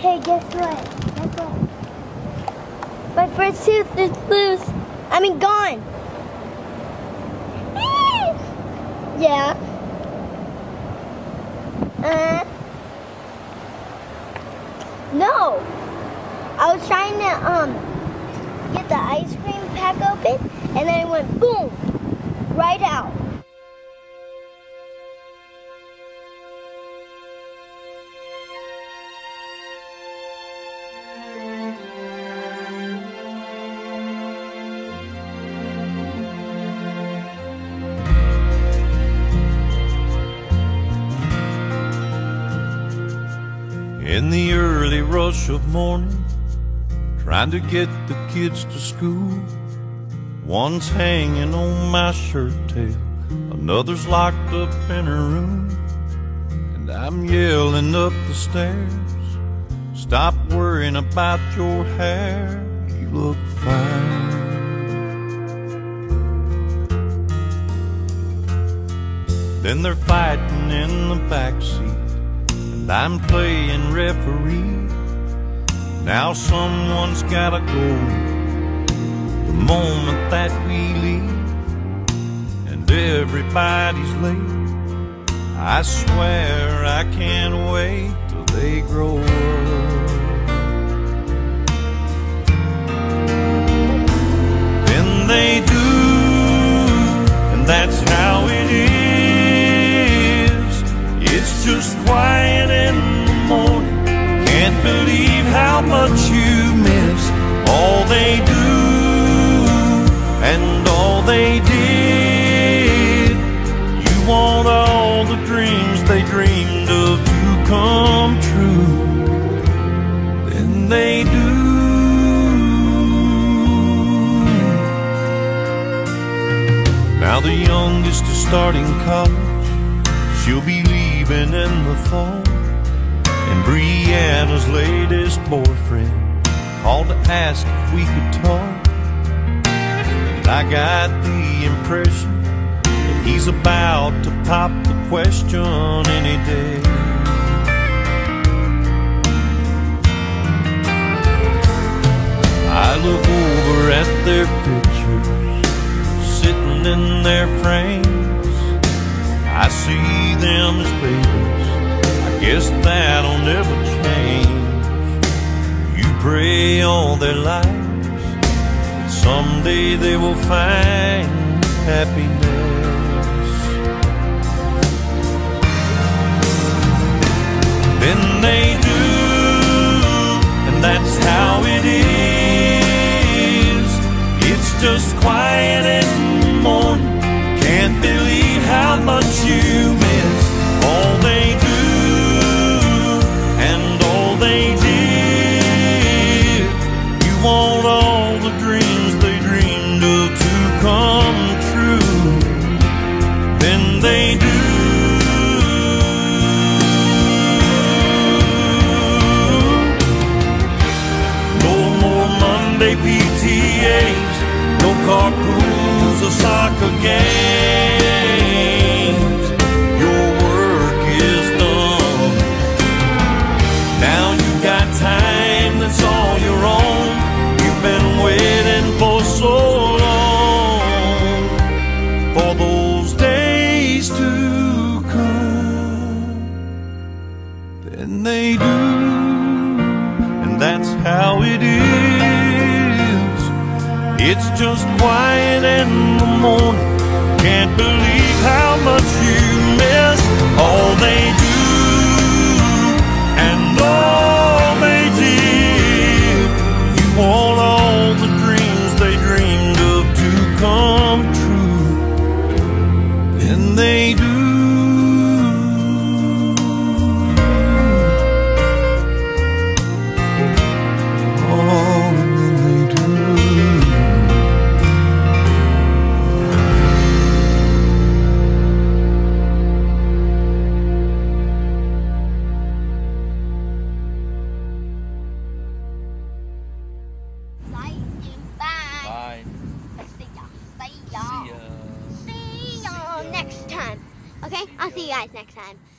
Hey, guess what? Guess what? My first tooth is loose. I mean, gone. Yeah. No. I was trying to get the ice cream pack open, and then it went boom, right out. In the early rush of morning, trying to get the kids to school. One's hanging on my shirt tail, another's locked up in her room. And I'm yelling up the stairs, stop worrying about your hair, you look fine. Then they're fighting in the backseat, and I'm playing referee. Now someone's gotta go the moment that we leave, and everybody's late. I swear I can't wait till they grow up. Then they do, and that's how it is. It's just quiet in the morning. Can't believe how much you miss all they do and all they did. You want all the dreams they dreamed of to come true. Then they do. Now the youngest is starting college, she'll be leaving in the fall. And Brianna's latest boyfriend called to ask if we could talk. And I got the impression that he's about to pop the question any day. I look over at their pictures sitting in their frames. I see them as babies, guess that'll never change. You pray all their lives that someday they will find happiness. Then they do, and that's how it is. It's just quiet in the morning. Can't believe how much you miss all they do. They did. You want all the dreams they dreamed of to come true. Then they do. No more Monday PTAs, no carpools or soccer games. Your work is done. Now you got time that's all your own. You've been waiting for so long for those days to come. Then they do, and that's how it is. It's just quiet in the morning. Can't believe how much you miss all they do. And all they did, you want all the dreams they dreamed of to come true. And they do. Oh, and then they do. See y'all next time. Okay? I'll see you guys next time.